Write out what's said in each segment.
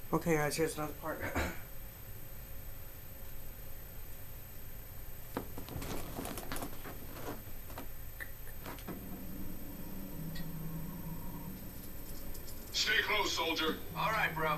Okay, guys, here's another part. Stay close, soldier. All right, bro.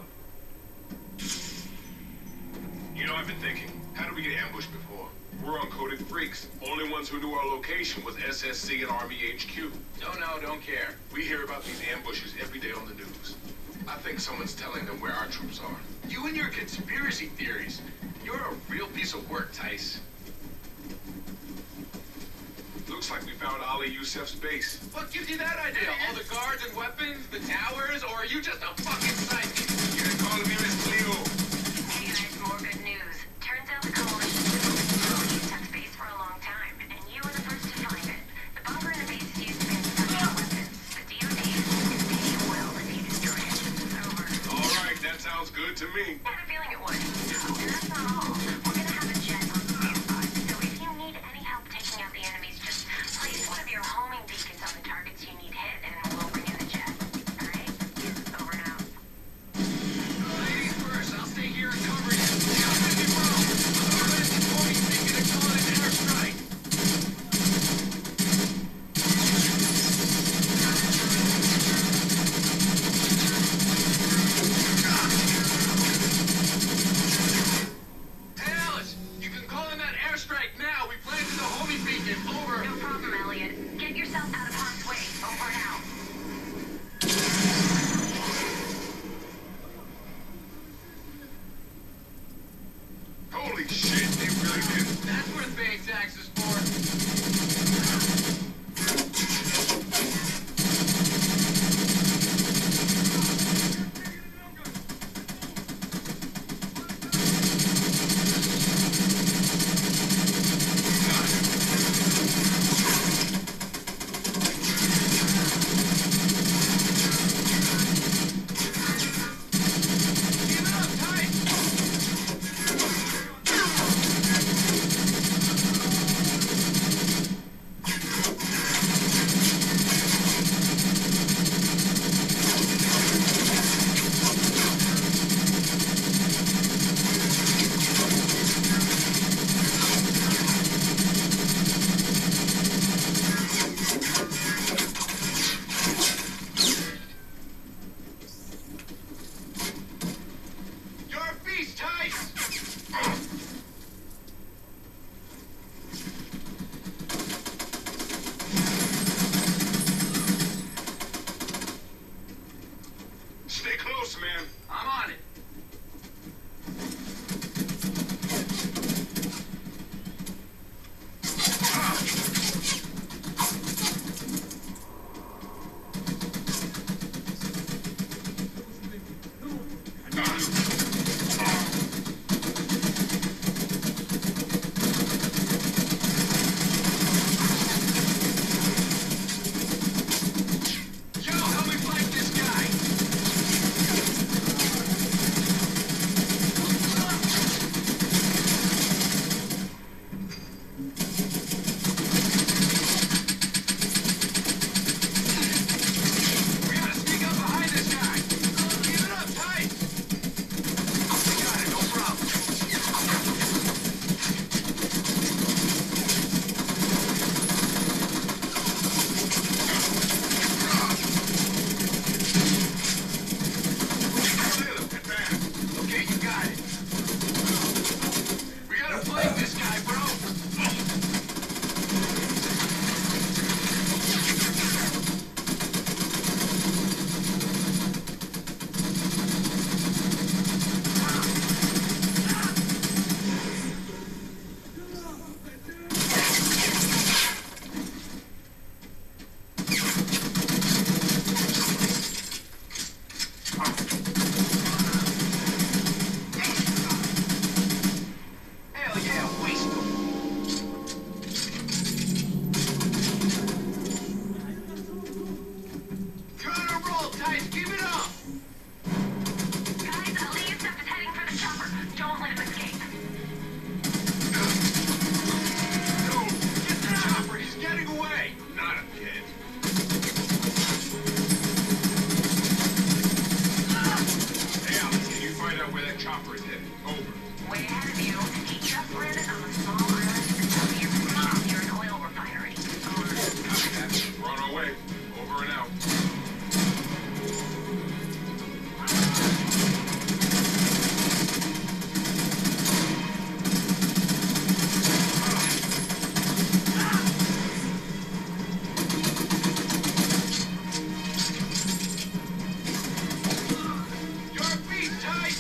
You know, I've been thinking, how did we get ambushed before? We're uncoded freaks. Only ones who knew our location was SSC and Army HQ. Don't know, don't care. We hear about these ambushes every day on the news. I think someone's telling them where our troops are. You and your conspiracy theories. You're a real piece of work, Tice. Looks like we found Ali Youssef's base. What gives you that idea? All the guards and weapons, the towers, or are you just a fucking psychic? Quieren call me Leo. Hey guys, more good news. Turns out the coalition has been looking for Youssef's base for a long time, and you were the first to find it. The bunker in the base is used to manufacture weapons. The DoD is going to pay you well if you destroy it. Over. All right, that sounds good to me. I had a feeling it would. Oh, and that's not all. We're going to have a jet on standby, so if you need any help taking out the enemies, just place one of your homing beacons on the targets you need hit, and we'll bring in the jet. Alright? Over and out. Ladies first, I'll stay here and cover you. Now, let me roll. Otherwise, the Tony's thinking of calling an airstrike. Hey, Alice, you can call in that airstrike now. We planted the homing beacon. Over. No problem, Elliot. Get yourself out of harm's way. Over and out. Holy shit, they really did. That's worth paying taxes for. Give it up, Tice! You're a beast, Tice! Stay close, man. I'm on it. Yo, help me fight this guy! We gotta sneak up behind this guy! Give it up, Tice! out where that chopper is headed. Over. Way ahead of you. He just landed on a small island to the south of your position near an oil refinery. Over. Copy that. We're on our way. Over and out. Your feet tight!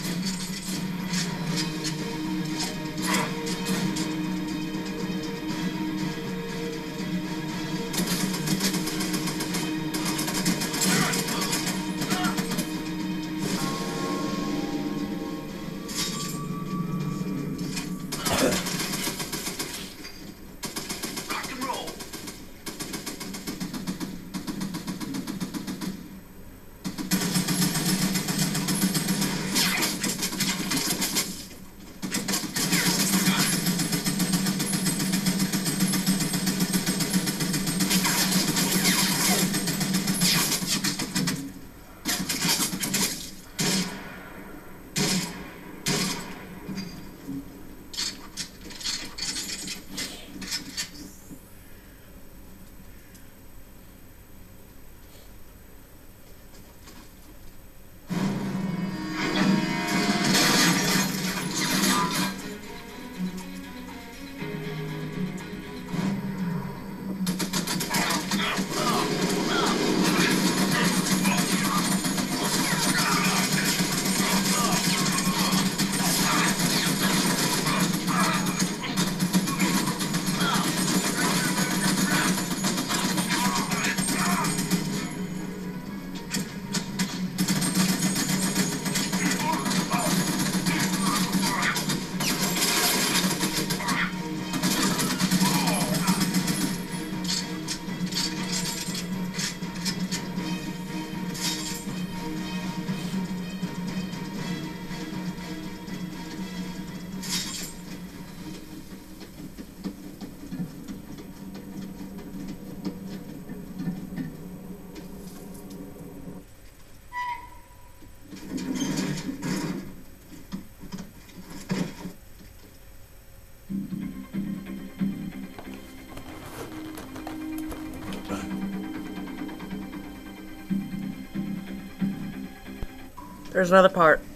Rock and roll. There's another part.